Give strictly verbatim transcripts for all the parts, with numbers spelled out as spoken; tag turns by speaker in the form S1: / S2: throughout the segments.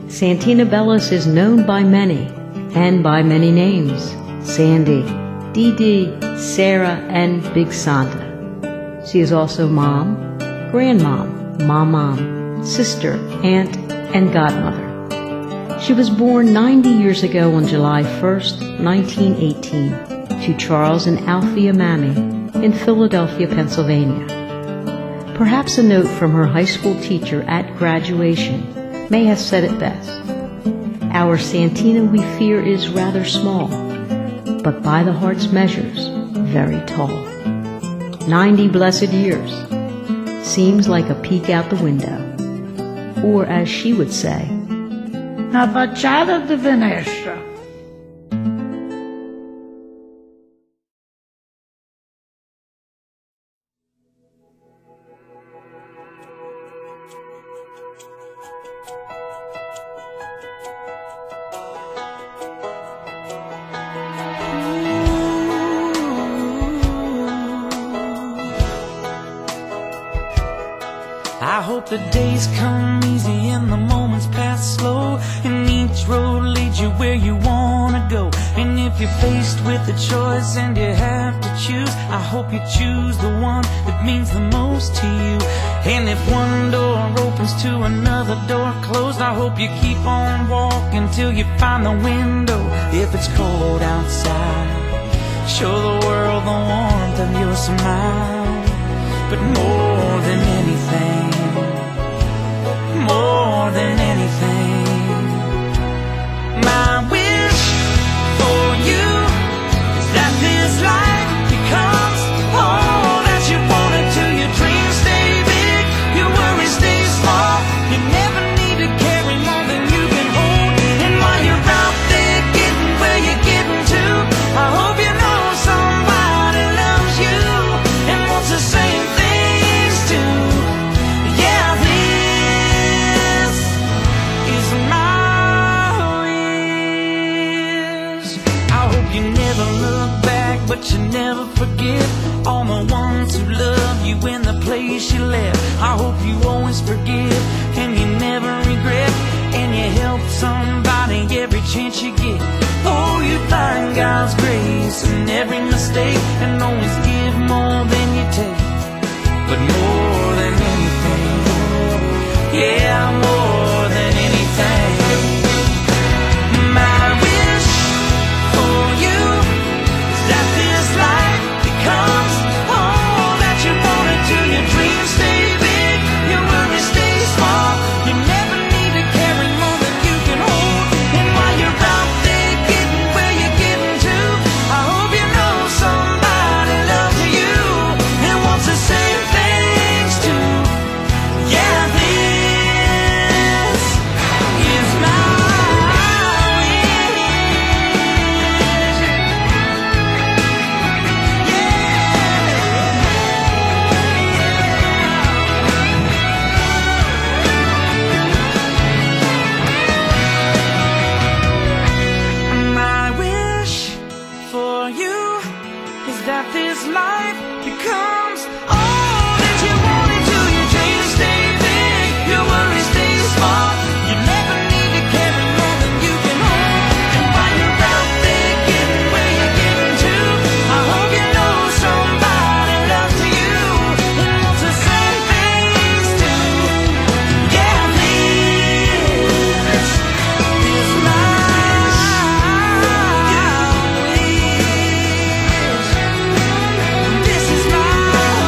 S1: Santina Bellis is known by many, and by many names: Sandy, Dee Dee, Sarah, and Big Santa. She is also mom, grandmom, mom-mom, sister, aunt, and godmother. She was born ninety years ago on July first, nineteen eighteen, to Charles and Althea Mammy in Philadelphia, Pennsylvania. Perhaps a note from her high school teacher at graduation may have said it best. Our Santina, we fear, is rather small, but by the heart's measures, very tall. Ninety blessed years seems like a peek out the window, or as she would say,
S2: una facciata di finestra.
S3: I hope the days come easy and the moments pass slow, and each road leads you where you wanna go. And if you're faced with a choice and you have to choose, I hope you choose the one that means the most to you. And if one door opens to another door closed, I hope you keep on walking till you find the window. If it's cold outside, show the world the warmth of your smile. But more than anything, more than anything, my wish for you is that this life becomes all that you want it to. Your dreams stay big, your worries stay small. You never need to carry more than you can hold. And while you're out there getting where you're getting to, I hope you know somebody loves you and wants the same thing. You never look back, but you never forget all the ones who love you in the place you left. I hope you always forgive and you never regret, and you help somebody every chance you get. Oh, you find God's grace in every mistake, and always give more than you take. But more than anything, yeah, more than anything, my wish for you is that this life becomes all that you want it to. Your dreams stay big, your worries stay small. You never need to carry more than you can hold. And while you're out there getting where you're getting to, I hope you know somebody loves you and wants the same things too. Yeah, this is my that this life becomes all that you want it to. Your dreams stay big, your worries stay small. You never need to carry more than you can hold. And while you're out there getting where you're getting to, I hope you know somebody loves you and wants the same things too. Yeah, this is my This is my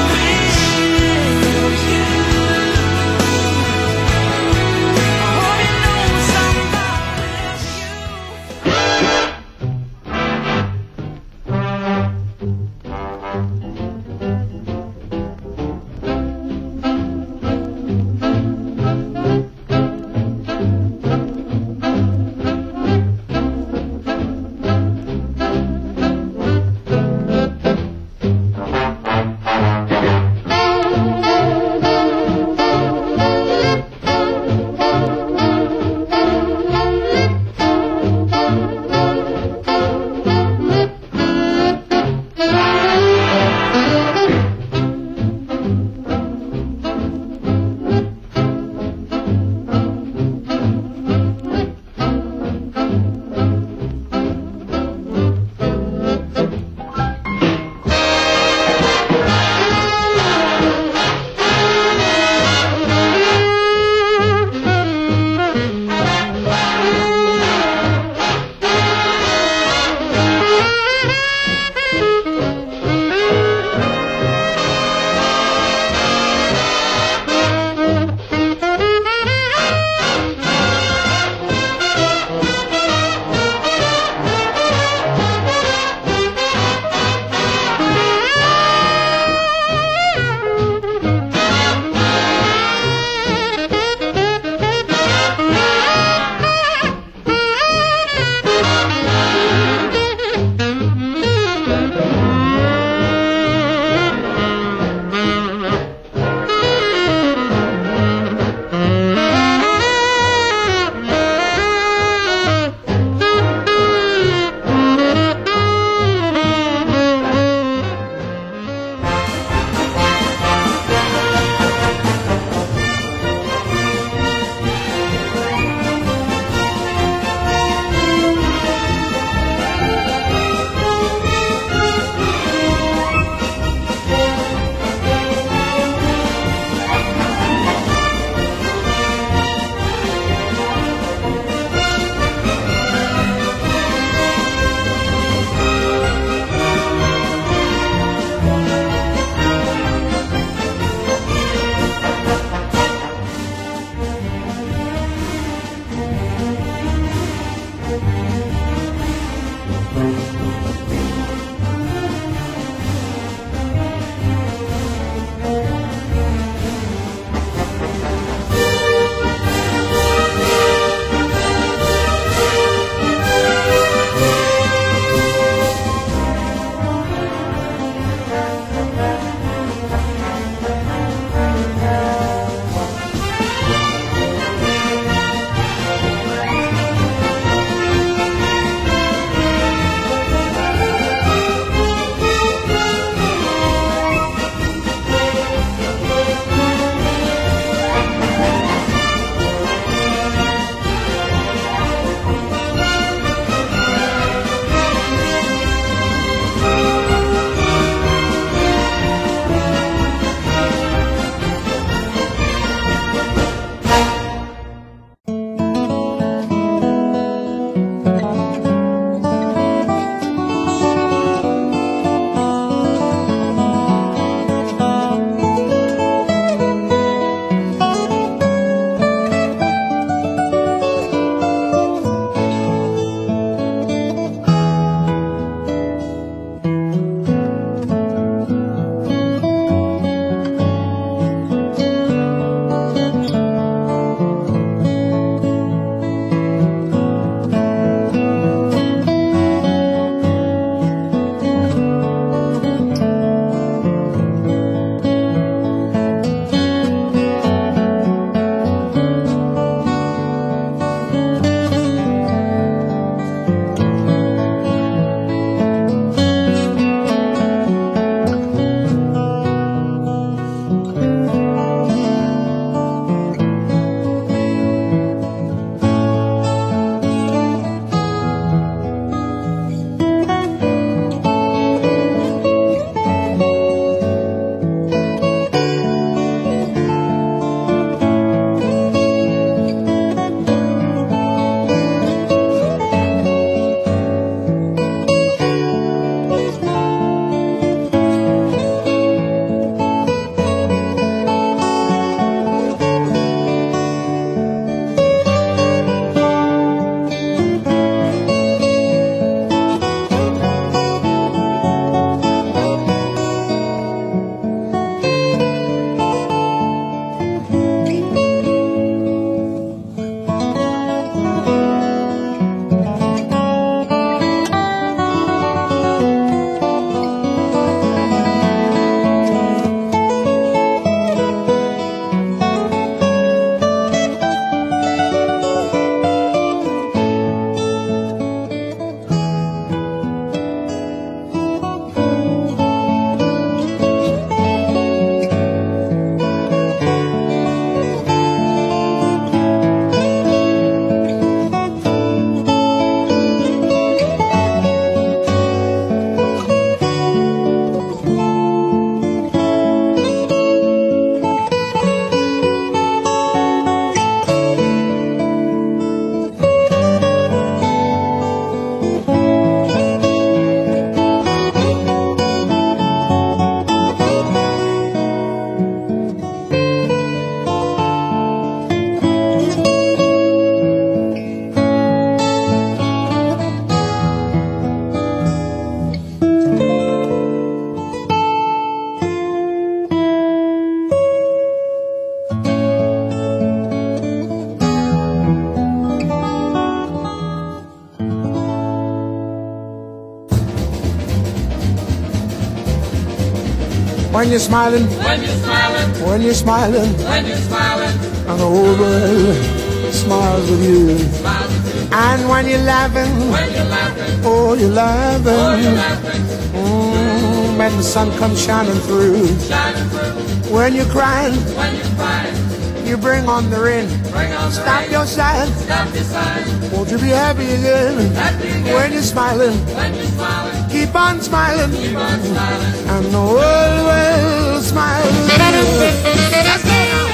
S4: When you're smiling,
S3: when you're smiling,
S4: when you're smiling,
S3: when you're smiling,
S4: and the whole world smiles with you.
S3: smiles with you.
S4: And when you're laughing,
S3: When you're laughing,
S4: oh, you're laughing.
S3: oh, you're laughing,
S4: Mm, when the sun comes shining through.
S3: shining through.
S4: When you're crying,
S3: When you're crying,
S4: you bring on the rain.
S3: bring on the
S4: Stop
S3: rain.
S4: your sighing.
S3: Stop your sighing,
S4: Won't you be happy again?
S3: happy again.
S4: When you're smiling,
S3: When you're smiling,
S4: keep on smiling,
S3: keep on smiling.
S4: and the world will smile with you.
S3: Let's go now.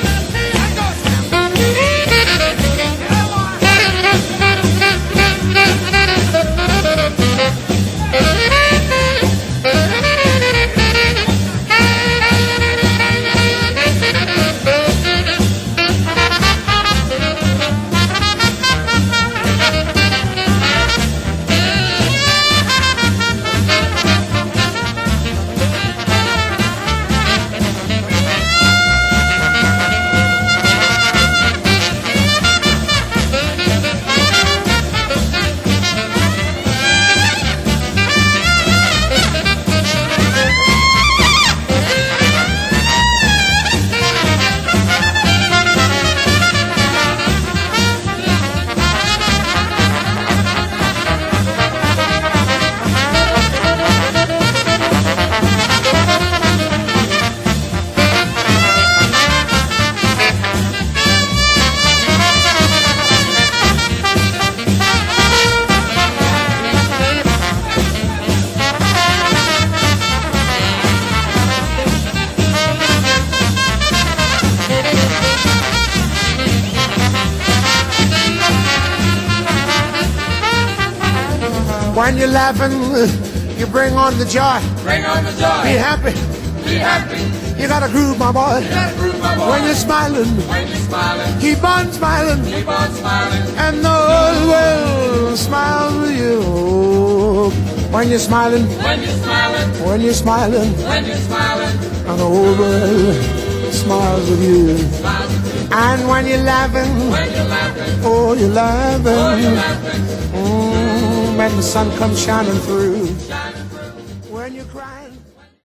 S4: When you're laughing, you bring on the joy.
S3: Bring on the joy.
S4: Be happy,
S3: Be happy.
S4: you gotta groove, my boy.
S3: Gotta prove my boy.
S4: When you're smiling,
S3: When you're smiling,
S4: keep on smiling,
S3: keep on smiling.
S4: and the whole world smiles with you. When you're smiling,
S3: When you're smiling,
S4: when you're smiling,
S3: when you're smiling,
S4: and the whole world smiles with you.
S3: smiles with you.
S4: And when you're laughing,
S3: When you're laughing,
S4: oh, you're laughing.
S3: oh, you're laughing.
S4: Mm, when the sun comes shining through.
S3: Shine